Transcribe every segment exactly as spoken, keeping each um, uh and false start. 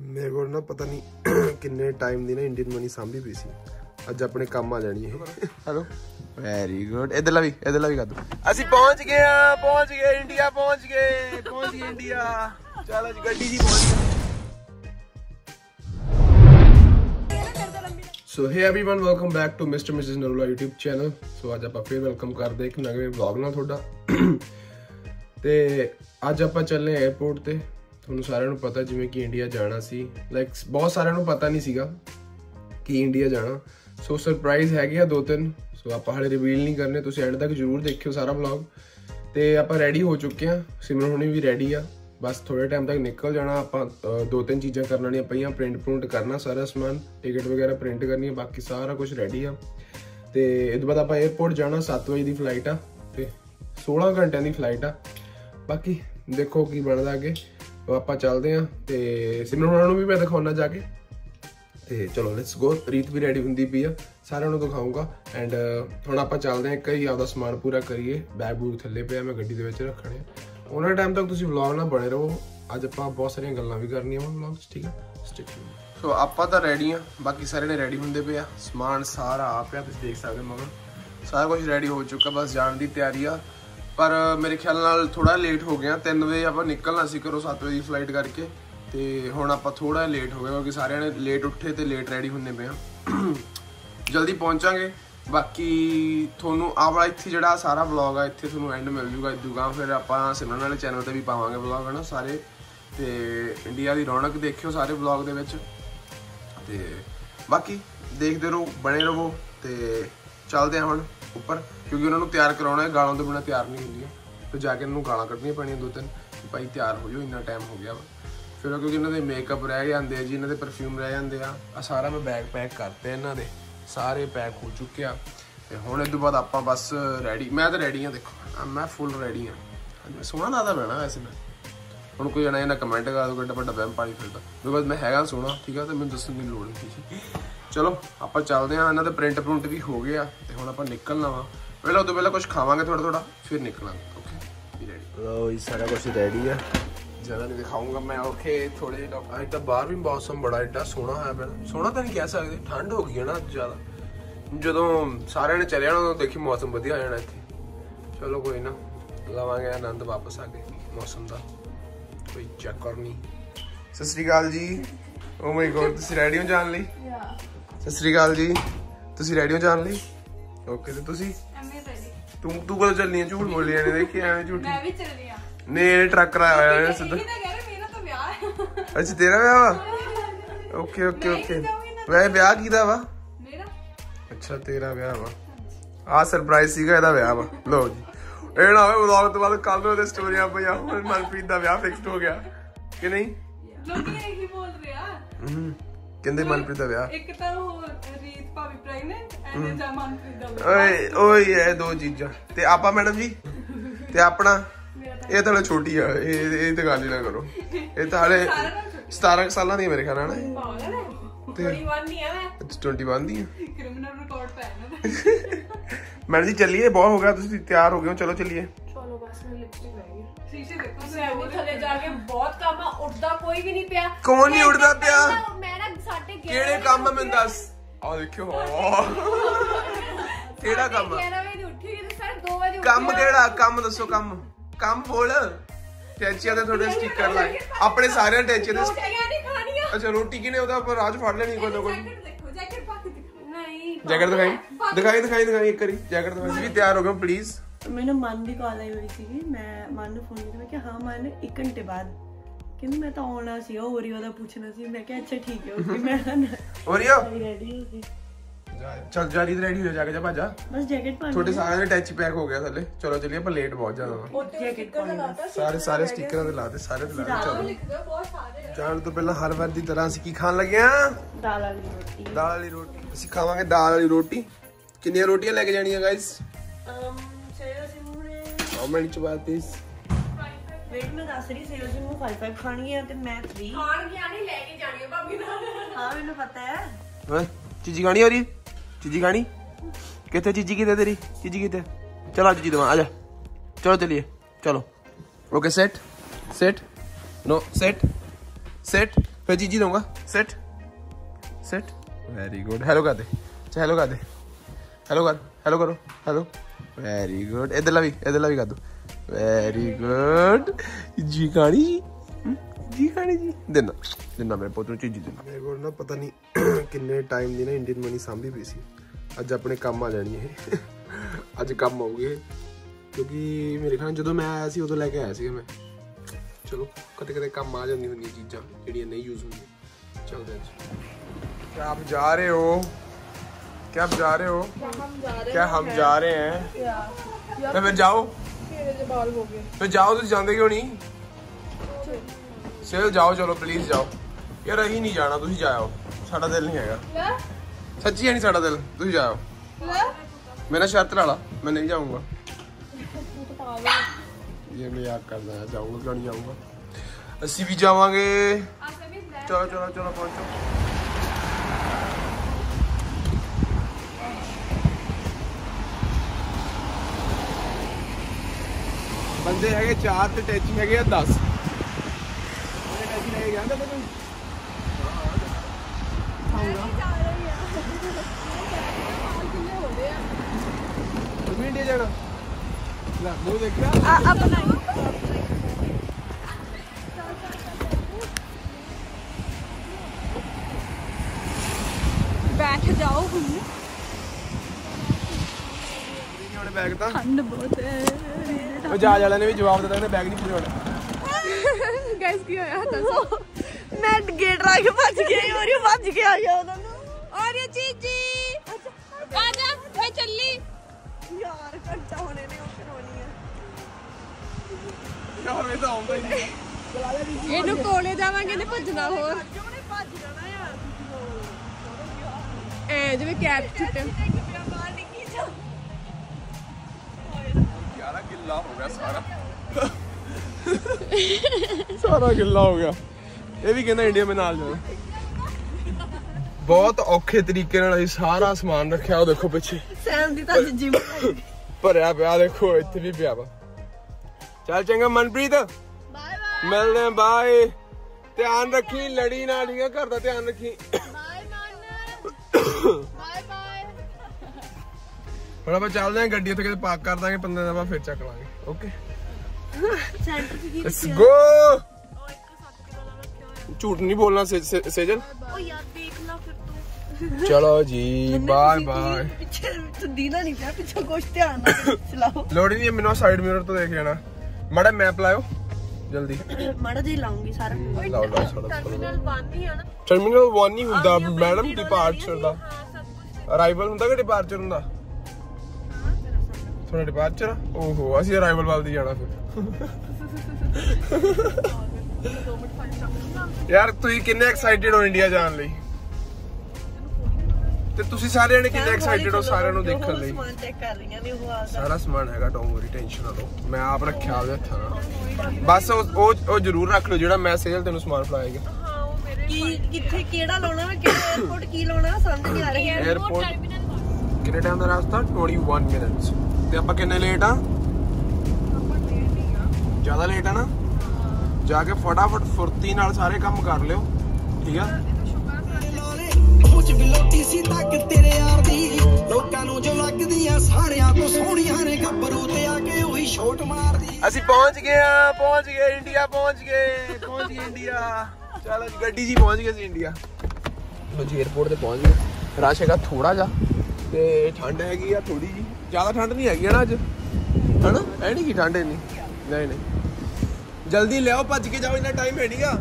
मेरे को ना पता नहीं किन्ने टाइम दी ना इंडियन मनी सांभी पई सी अज अपने काम आ जानी है। हेलो वेरी गुड इधरला भी इधरला भी कर दो। ਅਸੀਂ ਪਹੁੰਚ ਗਏ ਆ ਪਹੁੰਚ ਗਏ ਇੰਡੀਆ ਪਹੁੰਚ ਗਏ ਪਹੁੰਚ ਗਏ ਇੰਡੀਆ। चल अज गड्डी जी पहुंच गए। So hey everyone welcome back to mister Mrs Narula YouTube channel. So अज आप फिर वेलकम करते एक नवे व्लॉग नाल तुहाडा। ते अज आप चले एयरपोर्ट ते। ਤੁਹਾਨੂੰ ਸਾਰਿਆਂ ਨੂੰ ਪਤਾ ਜਿਵੇਂ ਕਿ ਇੰਡੀਆ ਜਾਣਾ ਸੀ ਲਾਈਕ ਬਹੁਤ ਸਾਰਿਆਂ ਨੂੰ ਪਤਾ ਨਹੀਂ ਸੀਗਾ ਕਿ ਇੰਡੀਆ ਜਾਣਾ। ਸੋ ਸਰਪ੍ਰਾਈਜ਼ ਹੈਗੇ ਆ ਦੋ ਤਿੰਨ। ਸੋ ਆਪਾਂ ਹਾਲੇ ਰਿਵੀਲ ਨਹੀਂ ਕਰਨੇ, ਤੁਸੀਂ ਐਂਡ ਤੱਕ ਜ਼ਰੂਰ ਦੇਖਿਓ ਸਾਰਾ ਵਲੌਗ। ਤੇ ਆਪਾਂ ਰੈਡੀ ਹੋ ਚੁੱਕੇ ਆ, ਸਿਮਰਨ ਹੁਣੀ ਵੀ ਰੈਡੀ ਆ, ਬਸ ਥੋੜੇ ਟਾਈਮ ਤੱਕ ਨਿਕਲ ਜਾਣਾ। ਆਪਾਂ ਦੋ ਤਿੰਨ ਚੀਜ਼ਾਂ ਕਰਨ ਵਾਲੀਆਂ ਪਈਆਂ, ਪ੍ਰਿੰਟ ਪ੍ਰਿੰਟ ਕਰਨਾ ਸਾਰਾ ਸਮਾਨ, ਟਿਕਟ ਵਗੈਰਾ ਪ੍ਰਿੰਟ ਕਰਨੀ ਆ, ਬਾਕੀ ਸਾਰਾ ਕੁਝ ਰੈਡੀ ਆ। ਤੇ ਇਸ ਤੋਂ ਬਾਅਦ ਆਪਾਂ 에ਅਰਪੋਰਟ ਜਾਣਾ, ਸੱਤ ਵਜੇ ਦੀ ਫਲਾਈਟ ਆ ਤੇ सोलह ਘੰਟਿਆਂ ਦੀ ਫਲਾਈਟ ਆ। ਬਾਕੀ ਦੇਖੋ ਕੀ ਬਣਦਾ ਅੱਗੇ। ਆਪਾਂ ਚੱਲਦੇ ਆ ਤੇ ਸਿਮਰਨ ਹੋਣਾ ਨੂੰ ਵੀ ਮੈਂ ਦਿਖਾਉਣਾ ਜਾ ਕੇ। ਤੇ ਚਲੋ ਲੈਟਸ ਗੋ। ਰੀਤ ਵੀ ਰੈਡੀ ਹੁੰਦੀ ਪਈ ਆ, ਸਾਰਿਆਂ ਨੂੰ ਦਿਖਾਊਂਗਾ। ਐਂਡ ਹੁਣ ਆਪਾਂ ਚੱਲਦੇ ਆ, ਇੱਕ ਹੀ ਆਪਦਾ ਸਮਾਨ ਪੂਰਾ ਕਰੀਏ। ਬੈਗ ਬੂਗ ਥੱਲੇ ਪਿਆ, ਮੈਂ ਗੱਡੀ ਦੇ ਵਿੱਚ ਰੱਖਣੇ ਆ। ਉਹਨਾਂ ਟਾਈਮ ਤੱਕ ਤੁਸੀਂ ਵਲੌਗ ਨਾਲ ਬਣੇ ਰਹੋ। ਅੱਜ ਆਪਾਂ ਬਹੁਤ ਸਾਰੀਆਂ ਗੱਲਾਂ ਵੀ ਕਰਨੀਆਂ ਵਾ ਵਲੌਗ 'ਚ, ਠੀਕ ਆ। Stay tune. ਸੋ ਆਪਾਂ ਤਾਂ ਰੈਡੀ ਆ, ਬਾਕੀ ਸਾਰੇ ਨੇ ਰੈਡੀ ਹੁੰਦੇ ਪਏ ਆ। ਸਮਾਨ ਸਾਰਾ ਆ ਪਿਆ, ਤੁਸੀਂ ਦੇਖ ਸਕਦੇ ਮਗਰ ਸਾਰਾ ਕੁਝ ਰੈਡੀ ਹੋ ਚੁੱਕਾ, ਬਸ ਜਾਣ ਦੀ ਤਿਆਰੀ ਆ। पर मेरे ख्याल नाल थोड़ा लेट हो गया। तीन बजे आप निकलना सी घरों, सत्त बजे फ्लाइट करके। तो हुण आप थोड़ा लेट हो गए क्योंकि सारे ने लेट उठे तो लेट रेडी होने पे जल्दी पहुँचांगे। बाकी थोनू आ वाला इत्थे जिहड़ा सारा व्लॉग आ इत्थे थोनू एंड मिल जूगा। इदूगा फिर आप सिमरन वाले चैनल पर भी पावांगे व्लॉग है ना सारे। तो इंडिया की रौनक देखियो सारे व्लॉग दे विच। ते बाकी देखते रहो, बने रहो। तो चलते हैं हुण ਉੱਪਰ, क्योंकि उन्होंने तैयार कराना है। गालों तो बिना तैयार नहीं होंगी, तो जाके इन्होंने गालां कड्ढनियां पैणियां दो तीन, भाई तैयार हो जाओ, इन्ना टाइम हो गया वा। फिर क्योंकि इन्होंने मेकअप रह जाते हैं जी, इन्होंने परफ्यूम रह जाते हैं। आ सारा मैं बैग पैक करते इन्होंने सारे पैक हो चुके हैं। तो हुण इस तो बाद आप बस रैडी, मैं तो रैडी हाँ, देखो मैं फुल रैडी हाँ। सोहना लगता पैना वैसे मैं हुण कोई जना इन्हें कमेंट कर दो कि बड़ा वहम पाली फिरदा, बिकॉज मैं हैगा सोहना, ठीक है। तो मैं दस्सण की लोड़ नहीं। चलो आप चलते हैं। इन्हों के प्रिंट प्रुंट भी हो गया। तो हुण आपां निकलना वा। पहले उस तो पहले कुछ खावांगे थोड़ा थोड़ा, फिर निकलांगे। Okay ready. लो जी सारा कुछ रेडी है, ज़्यादा नहीं दिखाऊंगा मैं। ओके थोड़े अज तो बाहर भी मौसम बड़ा एडा सोहना है। पहले सोहना तो नहीं कह सकते, ठंड हो गई है ना ज़्यादा। जो सारे ने चले जाना तो देखी मौसम वधिया हो जाना इत्थे। चलो कोई ना, लवांगे आनंद वापस आके मौसम का, कोई चक्कर नहीं। सत श्री अकाल जी। ओ माय गॉड, तुसीं रेडी हो जान लई? सत श्री अकाल जी, तुसीं रेडी हो जान लई? ओके तो तुसीं तू तू कदों चलनी है? झूठ बोली जाने, देखी एवें झूठी। मैं भी चलनी आ। ने ट्रक कराया होया है सीधा। मेरा तो ब्याह है। अच्छा तेरा ब्याह वा? Okay okay okay. वै ब्याह कीदा वा? मेरा। अच्छा तेरा ब्याह वा। आ सरप्राइज सीगा, एदा ब्याह वा। लो जी ए ना होवे व्लॉग तो बाद कल ਨੂੰ ਦੇ ਸਟੋਰੀਆਂ ਪਈਆਂ, ਹੁਣ ਮਨਪ੍ਰੀਤ ਦਾ ਵਿਆਹ ਫਿਕਸਡ ਹੋ ਗਿਆ ਕਿ ਨਹੀਂ? ਲੋਕੀ ਇਹੀ ਬੋਲ ਰਹੇ ਆ। ਹੂੰ ਕਹਿੰਦੇ ਮਨਪ੍ਰੀਤ ਦਾ ਵਿਆਹ। ਇੱਕ ਤਾਂ ਉਹ ਰੀਤ ਭਾਬੀ ਪ੍ਰੈਗਨੈਂਟ ਐਂਡ ਜਾਂ ਮਨਪ੍ਰੀਤ ਦਾ ਵਿਆਹ। ਓਏ ਓਏ ਇਹ ਦੋ ਚੀਜ਼ਾਂ। ਤੇ ਆਪਾਂ ਮੈਡਮ ਜੀ ਤੇ ਆਪਣਾ ਇਹ ਤਾਂ ਹਲੇ ਛੋਟੀ ਆ, ਇਹ ਇਹ ਤੇ ਗੱਲ ਹੀ ਨਾ ਕਰੋ। ਇਹ ਤਾਂ ਹਲੇ सतारह ਸਾਲਾਂ ਦੀ ਮੇਰੇ ਖਿਆਲ ਨਾਲ। ਤੇ इक्कीस ਨਹੀਂ ਆ ਮੈਂ। ਅੱਛਾ इक्कीस ਦੀ ਆ। ਕ੍ਰਿਮੀਨਲ ਰਿਕਾਰਡ ਪੈ ਇਹਨਾਂ ਦਾ। मैडम जी चलिए, बहुत हो गया, तुम तैयार हो गए हो, चलो चलिए। चलो बस मैं लिपस्टिक रह गई। शीशे देखो मैं भी थले जाके बहुत काम आ, उड़दा कोई भी नहीं पिया। कौन नहीं उड़दा पिया? मैं ना साढ़े ग्यारह केड़े काम में मैं दस आ देखियो केड़ा काम ग्यारह बजे उठी ते सर दो बजे काम केड़ा काम दसो काम काम बोल। टैचियां ते थोड़े स्टिकर लाए अपने सारे टैचियां ते रोटियां नहीं खानियां। अच्छा रोटी किने ओदा पर राज फाड़ लेनी कोई ना कोई। जैकेट पाके नहीं जैकेट दिखाई दिखाई दिखाई दिखाई एक करी जैकेट दिखाई भी। तैयार हो गए प्लीज। मैंने मन की कॉल आई हुई थी, मैं मन ਨੂੰ ਫੋਨ ਕੀਤਾ, ਮੈਂ ਕਿਹਾ ਹਾਂ ਮਨ एक घंटे बाद। ਕਹਿੰਦੀ ਮੈਂ ਤਾਂ ਆਉਣਾ ਸੀ, ਉਹ ਓਰੀਓ ਦਾ ਪੁੱਛਣਾ ਸੀ। ਮੈਂ ਕਿਹਾ ਅੱਛਾ ਠੀਕ ਹੈ ਓਕੇ। ਮੈਂ ਓਰੀਓ ਰੈਡੀ ਹੋ ਗਈ। चल जा रीत रेडी हो जाके जा भाजा। बस जैकेट पहन छोटे सारे टच पैक हो गया थले। चलो चलिए अपन लेट बहुत ज्यादा हो। जैकेट पहन सारे सारे स्टिकर ते ला दे सारे ते ला दे। चलो बहुत सारे जान तो पहला हर बार दी तरह ਅਸੀਂ ਕੀ ਖਾਣ ਲੱਗੇ ਆ? दाल वाली रोटी। दाल वाली रोटी ਅਸੀਂ ਖਾਵਾਂਗੇ। दाल वाली रोटी ਕਿੰਨੀਆਂ ਰੋਟੀਆਂ ਲੈ ਕੇ ਜਾਣੀਆਂ ਗਾਇਸ? ਅਮ ਸੇਵਾ ਸਿੰਘੂ ਨੇ ਹਾਊ ਮੈਨੀ ਚਪਾਤੀਸ? ਵੇਟ ਮੈਂ ਦੱਸ ਰਹੀ ਸੇਵਾ ਸਿੰਘੂ पाँच पाँच ਖਾਣੀ ਹੈ ਤੇ ਮੈਂ तीन ਖਾਣ ਗਿਆ ਨਹੀਂ, ਲੈ ਕੇ ਜਾਣੀ ਹੈ ਭਾਬੀ ਨਾਲ। ਹਾਂ ਮੈਨੂੰ ਪਤਾ ਹੈ। ਹਾਂ ਚੀਜੀ ਖਾਣੀ ਹੋ ਰਹੀ? चीजी खानी कितने? चीजी कितने तेरी? चीजी कितने? चलो चीजी दवा आजा। चलो चलिए चलो। Okay set set no set set फिर चीजी दूंगा। Set set very good. Hello कर दे, हेलो कर दे, हेलो कर, हेलो करो, हेलो वेरी गुड। इधरला भी इधरला भी कर दो वेरी गुड। जी खानी जी खानी जी देना देना मेरे पुੱਤ ਨੂੰ ਚੀਜੀ ਦੇਣਾ। ਮੇਰੇ ਕੋਲ ਨਾ ਪਤਾ ਨਹੀਂ ਕਿੰਨੇ ਟਾਈਮ ਦੀ ਨਾ ਇੰਡੀਅਨ ਮਨੀ ਸਾਂਭੀ ਪਈ ਸੀ, ਅੱਜ ਆਪਣੇ ਕੰਮ ਆ ਜਾਣੀ ਇਹ। ਅੱਜ ਕੰਮ ਆਉਗੇ ਕਿਉਂਕਿ ਮੇਰੇ ਖਿਆਲ ਜਦੋਂ ਮੈਂ ਆਇਆ ਸੀ ਉਦੋਂ ਲੈ ਕੇ ਆਇਆ ਸੀਗਾ ਮੈਂ। ਚਲੋ ਕਦੇ ਕਦੇ ਕੰਮ ਆ ਜਾਂਦੀ ਹੁੰਦੀਆਂ ਚੀਜ਼ਾਂ ਜਿਹੜੀਆਂ ਨਹੀਂ ਯੂਜ਼ ਹੁੰਦੀਆਂ। ਚਲਦੇ ਹਾਂ। क्या आप जा रहे हो? क्या आप जा रहे हो? क्या हम जा रहे हैं? तो फिर जाओ, फिर जाओ। तो जाते क्यों नहीं? सेल जाओ, चलो प्लीज जाओ यार। अही नहीं जाना, तुम जाओ, साडा दिल नहीं हैगा, सच्ची है नहीं साडा दिल। तुम जाओ, मेरा शर्त ला ला, मैं नहीं जाऊंगा। ये मजाक करना है, जाऊंगा क्यों नहीं जाऊंगा, अस्सी भी जावांगे। चलो चलो चलो पहुंचो। बंदे है चार ते टैची है दस। बैठ जाओ। बैग था ठंड बहुत है। जहाज वाले ने भी जवाब दिता बैग नहीं पूरे होने। गाइस की होया दसो। मैं गेट ला के भज गई और ये भज के आ गया उधर नु। और ये चीजी आ जा, मैं चली यार। घंटा होने ने फिर होनी है यार। मैं तो आਉਂਦਾ ही नहीं। ਇਹਨੂੰ ਕੋਲੇ ਜਾਵਾਂਗੇ ਨੇ ਭੱਜਣਾ ਹੋਰ। ਭੱਜ ਜਾਣਾ ਯਾਰ ਐ ਜਿਵੇਂ ਕੈਟ ਛੁੱਟੇ। गिल्ला हो गया सारा सारा गिल्ला हो गया। ये भी कहना इंडिया में नाल जाना। बहुत औखे तरीके नाल सारा सामान रखा। वो देखो पिछे सैम दी तां जिम भरया पिया, देखो इत्थे भी पिया वा। चल चंगा मनप्रीत, बाय बाय, मिलदे बाय। ध्यान रखी, लड़ी ना ठीक है, घर दा ध्यान रखी। बाय मन, बाय बाय। ਹੁਣ ਆਪਾਂ ਚੱਲਦੇ ਆਂ, ਗੱਡੀ ਉੱਥੇ ਕਿਤੇ ਪਾਰਕ ਕਰ ਦਾਂਗੇ, ਪੰਦਰਾਂ ਦਿਨ ਬਾਅਦ ਫਿਰ ਚੱਕ ਲਾਂਗੇ। ਓਕੇ ਸੈਂਟਰ ਚ ਕੀ ਲੈਟਸ ਗੋ। ਝੂਠ ਨਹੀਂ ਬੋਲਣਾ ਸੇਜਲ। ਓ ਯਾਰ ਦੇਖ ਲਾ ਫਿਰ ਤੂੰ। ਚਲੋ ਜੀ ਬਾਏ ਬਾਏ। ਪਿੱਛੇ ਤੂੰ ਦੀਨਾ ਨਹੀਂ ਪਿਆ, ਪਿੱਛੇ ਕੁਛ ਧਿਆਨ ਨਾਲ ਚਲਾਓ। ਲੋੜ ਨਹੀਂ, ਮੈਨੂੰ ਸਾਈਡ ਮਿਰਰ ਤੋਂ ਦੇਖ ਲੈਣਾ। ਮਾੜਾ ਮੈਪ ਲਾਇਓ ਜਲਦੀ। ਮਾੜਾ ਜਿਹਾ ਲਾਉਂਗੀ ਸਾਰਾ। ਲਾਓ ਲਾਓ ਸਾਰਾ। ਟਰਮੀਨਲ ਵਨ ਹੀ ਆ ਨਾ। ਟਰਮੀਨਲ ਵਨ ਹੀ ਹੁੰਦਾ ਮੈਡਮ, ਡਿਪਾਰਚਰ ਦਾ। ਅਰਾਈਵਲ ਹੁੰਦਾ ਕਿ ਡਿਪਾਰਚਰ ਹੁੰਦਾ? ਥੋੜਾ ਡਿਪਾਰਚਰ। ਓਹੋ ਅਸੀਂ ਅਰਾਈਵਲ ਵੱਲ ਦੀ ਜਾਣਾ ਫਿਰ। ਯਾਰ ਤੁਸੀਂ ਕਿੰਨੇ ਐਕਸਾਈਟਿਡ ਹੋ ਇੰਡੀਆ ਜਾਣ ਲਈ? ਤੇ ਤੁਸੀਂ ਸਾਰਿਆਂ ਨੇ ਕਿੰਨੇ ਐਕਸਾਈਟਿਡ ਹੋ ਸਾਰਿਆਂ ਨੂੰ ਦੇਖਣ ਲਈ? ਸਮਾਨ ਚੈੱਕ ਕਰ ਰਹੀਆਂ ਨੇ ਉਹ ਆ। ਸਾਰਾ ਸਮਾਨ ਹੈਗਾ, ਡੋਂਟ ਵਰੀ, ਟੈਨਸ਼ਨ ਨਾ ਲਓ। ਮੈਂ ਆਪ ਰੱਖਿਆ ਉਹਦੇ ਹੱਥਾਂ ਨਾਲ। ਬਸ ਉਹ ਉਹ ਜ਼ਰੂਰ ਰੱਖ ਲਓ ਜਿਹੜਾ ਮੈਂ ਸੇਜਲ ਤੈਨੂੰ ਸਮਾਨ ਫੜਾਏਗਾ। ਹਾਂ ਉਹ ਮੇਰੇ ਕੀ ਕਿੱਥੇ ਕਿਹੜਾ ਲਾਉਣਾ, ਕਿਹੜਾ 에어ਪੋਰਟ ਕੀ ਲਾਉਣਾ ਸਮਝ ਨਹੀਂ ਆ ਰਹੀ। 에어ਪੋਰਟ ਕਿੰਨੇ ਟਾਈਮ ਦਾ ਰਸਤਾ? ਇਕੱਤੀ ਮਿੰਟਸ। ਤੇ ਆਪਾਂ ਕਿੰਨੇ ਲੇਟ ਆ? ਆਪਾਂ ਲੇਟ ਹੀ ਆ। ਜ਼ਿਆਦਾ ਲੇਟ ਆ ਨਾ? ਜਾ ਕੇ ਫਟਾਫਟ ਫੁਰਤੀ ਨਾਲ ਸਾਰੇ ਕੰਮ ਕਰ ਲਿਓ, ਠੀਕ ਆ? ਬਿਲੋਟੀ ਸੀ ਤੱਕ ਤੇਰੇ ਯਾਰ ਦੀ, ਲੋਕਾਂ ਨੂੰ ਜੋ ਲੱਗਦੀਆਂ ਸਾਰਿਆਂ ਤੋਂ ਸੋਹਣੀਆਂ ਨੇ, ਗੱਭਰੂ ਤੇ ਆ ਕੇ ਉਹੀ ਸ਼ੋਟ ਮਾਰਦੀ। ਅਸੀਂ ਪਹੁੰਚ ਗਏ ਆ, ਪਹੁੰਚ ਗਏ ਇੰਡੀਆ, ਪਹੁੰਚ ਗਏ ਪਹੁੰਚ ਗਏ ਇੰਡੀਆ। ਚਲੋ ਜੀ ਗੱਡੀ 'ਚ ਹੀ ਪਹੁੰਚ ਗਏ ਸੀ ਇੰਡੀਆ। ਲੋ ਜੀ 에어ਪੋਰਟ ਤੇ ਪਹੁੰਚ ਗਏ। ਰਸ਼ ਹੈਗਾ ਥੋੜਾ ਜਿਹਾ ਤੇ ਠੰਡ ਹੈਗੀ ਆ ਥੋੜੀ ਜੀ, ਜ਼ਿਆਦਾ ਠੰਡ ਨਹੀਂ ਹੈਗੀ ਨਾ ਅੱਜ, ਹਨਾ? ਐ ਨਹੀਂ ਕਿ ਠੰਡ ਨਹੀਂ, ਨਹੀਂ ਨਹੀਂ। ਜਲਦੀ ਲਿਆਓ, ਭੱਜ ਕੇ ਜਾਓ, ਇੰਨਾ ਟਾਈਮ ਹੈ ਨਹੀਂਗਾ।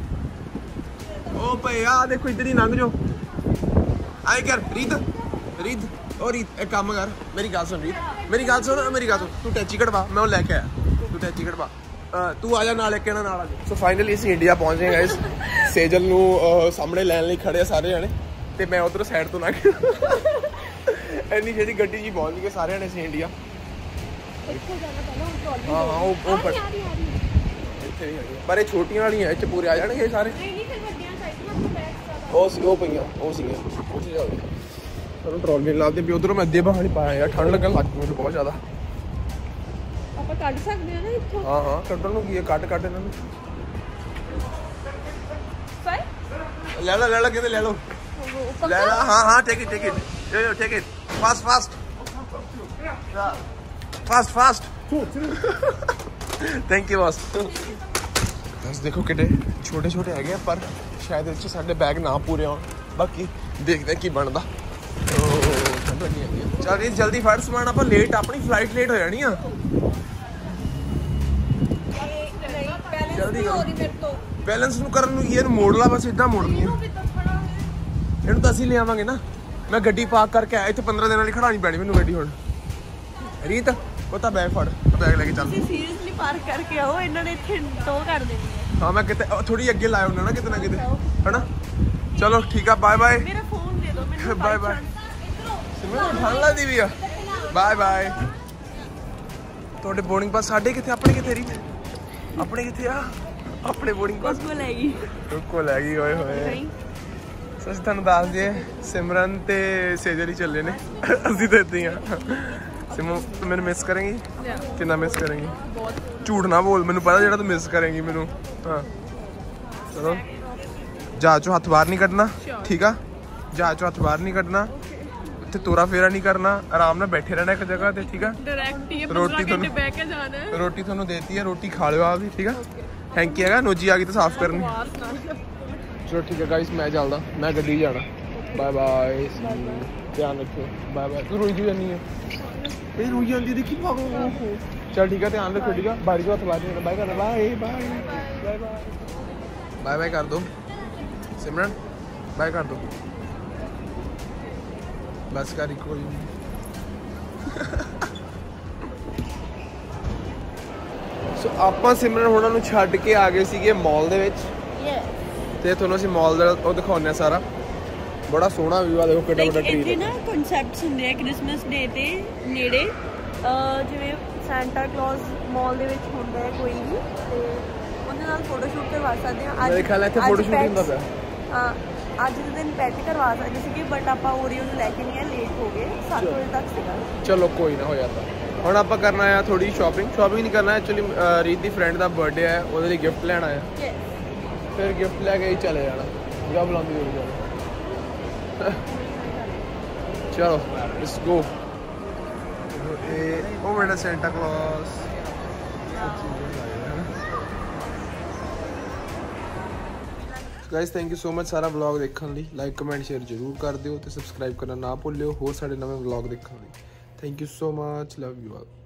ਉਹ ਭਈਆ ਦੇਖੋ ਇੱਧਰ ਹੀ ਲੰਘ ਜਾਓ। ਆਏ ਕਰ ਰੀਤ, ਰੀਤ ਉਹ ਰੀਤ ਇੱਕ ਕੰਮ ਕਰ, ਮੇਰੀ ਗੱਲ ਸੁਣ ਰੀਤ, ਮੇਰੀ ਗੱਲ ਸੁਣ, ਮੇਰੀ ਗੱਲ ਸੁਣ। ਤੂੰ ਟੈਚੀ ਕਢਵਾ, ਮੈਂ ਉਹ ਲੈ ਕੇ ਆਇਆ। ਤੂੰ ਟੈਚੀ ਕਢਵਾ, ਤੂੰ ਆ ਜਾ ਨਾਲ, ਇੱਕ ਇਹਨਾਂ ਨਾਲ ਆ ਜਾ। ਸੋ ਫਾਈਨਲੀ ਅਸੀਂ ਇੰਡੀਆ ਪਹੁੰਚ ਗਏ ਗਾਇਸ। ਸੇਜਲ ਨੂੰ ਸਾਹਮਣੇ ਲੈਣ ਲਈ ਖੜੇ ਆ ਸਾਰੇ ਜਾਣੇ, ਤੇ ਮੈਂ ਉਧਰ ਸਾਈਡ ਤੋਂ ਲੰਘ ਇੰਨੀ ਜਿਹੜੀ ਗੱਡੀ 'ਚ ਪਹੁੰਚ ਗਏ ਸਾਰਿਆਂ ਨੇ ਅਸੀਂ ਇੰਡੀਆ। ਹਾਂ ਹਾਂ ਉਹ ਉਹ ਪਰ ਇੱਥੇ ਨਹੀਂ ਹੈਗੀ, ਪਰ ਇਹ ਛੋਟੀਆਂ ਵਾਲੀਆਂ, ਇਹ 'ਚ ਪੂਰੇ ਆ ਜਾਣਗੇ ਸਾਰੇ। ਉਹ ਸੀ ਉਹ ਪਈਆਂ, ਉਹ ਸੀਗੇ ਉੱਥੇ ਜਾਓ। ਸਾਨੂੰ ਟਰੋਲੀ ਲਾਦੇ ਵੀ ਉਧਰੋਂ ਮੈਂ ਅੱਧੇ ਬਾਹਰ ਹੀ ਪਾਇਆ ਯਾਰ, ਠੰਡ ਲੱਗਣ ਲੱਗ ਪਈ ਬਹੁਤ ਜ਼ਿਆਦਾ। ਆਪਾਂ ਕੱਢ ਸਕਦੇ ਆ ਨਾ ਇੱਥੋਂ? ਹਾਂ ਹਾਂ ਕੱਢਣ ਨੂੰ ਕੀ ਹੈ, ਕੱਢ ਕੱਢ ਇਹਨਾਂ ਨੂੰ। ਸਹੀ ले लो ले लो कहते ले लो ले लो हाँ हाँ take it take it take it fast fast fast fast thank you boss बस देखो किटे छोटे छोटे है पर शायद इस साढ़े बैग ना पूरे हो बाकी देखते हैं की बनता चल रही जल्दी फड़ समान आप लेट अपनी फ्लाइट लेट हो जानी है जल्दी बैलेंस करन ये मोड़ ला बस इदा मोड़नी है ਇਹਨੂੰ ਤਾਂ ਅਸੀਂ ਲੈ ਆਵਾਂਗੇ ਨਾ ਮੈਂ ਗੱਡੀ ਪਾਰਕ ਕਰਕੇ ਆਇਆ ਇੱਥੇ पंद्रह ਦਿਨਾਂ ਲਈ ਖੜਾਣੀ ਪੈਣੀ ਮੈਨੂੰ ਗੱਡੀ ਹੁਣ ਰੀਤ ਉਹ ਤਾਂ ਬੈਗ ਫੜ ਬੈਗ ਲੈ ਕੇ ਚੱਲ ਤੁਸੀਂ ਸੀਰੀਅਸਲੀ ਪਾਰਕ ਕਰਕੇ ਆਓ ਇਹਨਾਂ ਨੇ ਇੱਥੇ ਟੋ ਕਰ ਦੇਣੀ ਹੈ ਹਾਂ ਮੈਂ ਕਿਤੇ ਥੋੜੀ ਅੱਗੇ ਲਾਇਆ ਹੁੰਦਾ ਨਾ ਕਿਤੇ ਨਾ ਕਿਤੇ ਹੈਨਾ ਚਲੋ ਠੀਕ ਆ ਬਾਏ ਬਾਏ ਮੇਰਾ ਫੋਨ ਦੇ ਦਿਓ ਮੈਨੂੰ ਬਾਏ ਬਾਏ ਸਿਮਰਨ ਠਾਣ ਲਾ ਦੀ ਵੀ ਆ ਬਾਏ ਬਾਏ ਤੁਹਾਡੇ ਬੋਰਡਿੰਗ ਪਾਸ ਸਾਡੇ ਕਿੱਥੇ ਆਪਣੇ ਕਿੱਥੇ ਰੀਤ ਆਪਣੇ ਕਿੱਥੇ ਆ ਆਪਣੇ ਬੋਰਡਿੰਗ ਪਾਸ ਕੋਲ ਲੈ ਗਈ ਕੋਲ ਲੈ ਗਈ ਓਏ ਹੋਏ ਸੱਚ ਤੁਹਾਨੂੰ ਦੱਸ ਦਈਏ ਸਿਮਰਨ ਤੇ ਸੇਜਲ ਹੀ ਚੱਲੇ ਨੇ ਅਸੀਂ ਤਾਂ ਇੱਦਾਂ ਹੀ ਆ ਸਿਮਰਨ ਤੂੰ ਮੈਨੂੰ ਮਿਸ ਕਰੇਂਗੀ ਕਿੰਨਾ ਮਿਸ ਕਰੇਂਗੀ ਬਹੁਤ ਝੂਠ ਨਾ ਬੋਲ ਮੈਨੂੰ ਪਤਾ ਜਿਹੜਾ ਤੂੰ ਮਿਸ ਕਰੇਂਗੀ ਮੈਨੂੰ ਹਾਂ ਚਲੋ ਜਹਾਜ਼ ਚੋਂ ਹੱਥ ਬਾਹਰ ਨਹੀਂ ਕੱਢਣਾ ਠੀਕ ਆ ਜਹਾਜ਼ ਚੋਂ ਹੱਥ ਬਾਹਰ ਨਹੀਂ ਕੱਢਣਾ ਉੱਥੇ ਤੋਰਾ ਫੇਰਾ ਨਹੀਂ ਕਰਨਾ ਆਰਾਮ ਨਾਲ ਬੈਠੇ ਰਹਿਣਾ ਇੱਕ ਜਗ੍ਹਾ ਤੇ ਠੀਕ ਆ ਰੋਟੀ ਤੁਹਾਨੂੰ ਬਹਿ ਕੇ ਜਾਣਾ ਰੋਟੀ ਤੁਹਾਨੂੰ ਦੇਤੀ ਹੈ ਰੋਟੀ ਖਾ ਲਿਓ ਆਪ ਵੀ ਠੀਕ ਆ ਹੈਂਕੀ ਹੈਗਾ ਨੋਜੀ ਆ ਗਈ ਤਾਂ ਸਾਫ਼ ਕਰਨੀ ਚਲੋ ਠੀਕ ਹੈ ਗਾਇਸ ਮੈਂ ਚੱਲਦਾ ਮੈਂ ਗੱਡੀ ਜਾਣਾ ਬਾਏ ਬਾਏ ਧਿਆਨ ਰੱਖਿਓ ਬਾਏ ਬਾਏ ਤੂੰ ਰੋਈ ਜਾਨੀ ਹੈ ਇਹ ਰੋਈ ਜਾਂਦੀ ਦੇਖੀ ਭਾਗੋ ਚਲ ਠੀਕ ਹੈ ਧਿਆਨ ਰੱਖਿਓ ਠੀਕ ਆ ਬਾਰੀ ਤੋਂ ਹੱਥ ਲਾ ਦੇ ਬਾਏ ਕਰ bye bye bye bye bye ਕਰ ਦੋ ਸਿਮਰਨ ਬਾਏ ਕਰ ਦੋ ਬਸ ਕਰ ਕੋਈ ਸੋ ਆਪਾਂ ਸਿਮਰਨ ਹੋਣਾ ਨੂੰ ਛੱਡ ਕੇ ਆ ਗਏ ਸੀਗੇ ਮਾਲ ਦੇ ਵਿੱਚ ਤੇ ਤੁਹਾਨੂੰ ਅਸੀਂ ਮਾਲ ਦਾ ਉਹ ਦਿਖਾਉਂਦੇ ਆ ਸਾਰਾ ਬੜਾ ਸੋਹਣਾ ਵਿਊ ਆ ਦੇਖੋ ਕਿੰਨਾ ਵੱਡਾ ਟ੍ਰੀ ਇੱਥੇ ਨਾ ਕਨਸੈਪਟਸ ਹੁੰਦੇ ਆ ਕ੍ਰਿਸਮਸ ਡੇ ਤੇ ਨੇੜੇ ਜਿਵੇਂ ਸੈਂਟਾ ਕਲੌਜ਼ ਮਾਲ ਦੇ ਵਿੱਚ ਹੁੰਦਾ ਹੈ ਕੋਈ ਵੀ ਤੇ ਉਹਦੇ ਨਾਲ ਫੋਟੋ ਸ਼ੂਟ ਕਰਵਾ ਸਕਦੇ ਆ ਅੱਜ ਮੇਰੇ ਖਿਆਲ ਇੱਥੇ ਫੋਟੋ ਸ਼ੂਟ ਹੁੰਦਾ ਪਿਆ ਹਾਂ ਅੱਜ ਦੇ ਦਿਨ ਪੈਟ ਕਰਵਾ ਸਕਦੇ ਸੀਗੇ ਬਟ ਆਪਾਂ ਓਰੀਓ ਨੂੰ ਲੈ ਕੇ ਨਹੀਂ ਆ ਲੇਟ ਹੋ ਗਏ ਸੱਤ ਵਜੇ ਤੱਕ ਸੀਗਾ ਚਲੋ ਕੋਈ ਨਾ ਹੋ ਜਾਂਦਾ ਹੁਣ ਆਪਾਂ ਕਰਨਾ ਆ ਥੋੜੀ ਸ਼ਾਪਿੰਗ ਸ਼ਾਪਿੰਗ ਨਹੀਂ ਕਰਨਾ ਐਕਚੁਅਲੀ ਰੀਤ ਦੀ ਫਰੈਂਡ ਦਾ ਬਰਥਡੇ ਹੈ ਉਹਦੇ ਲਈ ਗਿਫਟ ਲੈਣਾ ਆ ਫਿਰ ਗਿਫਟ ਲੈ ਕੇ ਹੀ ਚਲੇ ਜਾਣਾ ਜਦ ਬੁਲਾਉਂਦੀ ਹੋਈ ਜਾਣਾ ਚਲੋ ਲੈਟਸ ਗੋ ਇਹ ਉਹ ਮੇਰਾ Santa Claus guys thank you so much ਸਾਰਾ ਵਲੌਗ ਦੇਖਣ ਲਈ ਲਾਈਕ ਕਮੈਂਟ ਸ਼ੇਅਰ ਜ਼ਰੂਰ ਕਰ ਦਿਓ ਤੇ ਸਬਸਕ੍ਰਾਈਬ ਕਰਨਾ ਨਾ ਭੁੱਲਿਓ ਹੋਰ ਸਾਡੇ ਨਵੇਂ ਵਲੌਗ ਦੇਖਣ ਲਈ thank you so much love you all